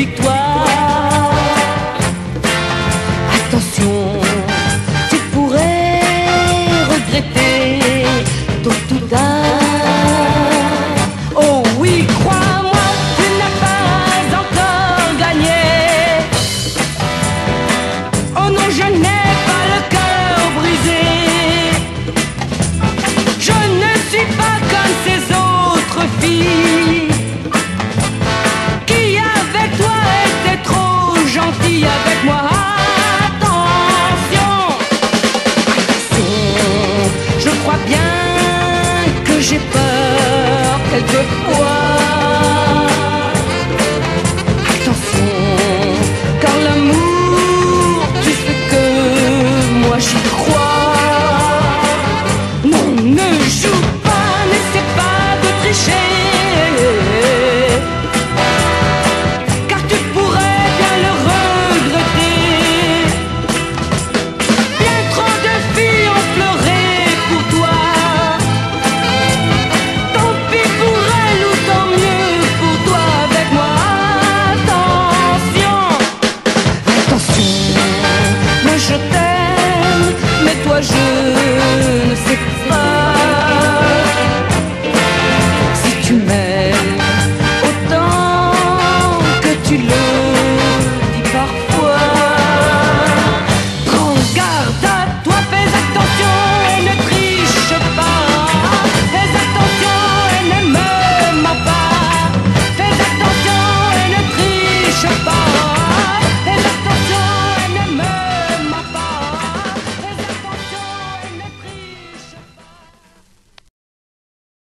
victoire. Attention, tu pourrais regretter tôt ou tard. Oh oui, crois-moi, tu n'as pas encore gagné. Oh non, je n'ai pas le cœur brisé. Je ne suis pas comme ces autres filles qui avec toi étaient trop gentilles avec moi. Attention, attention, je crois bien que j'ai peur quelquefois. Attention,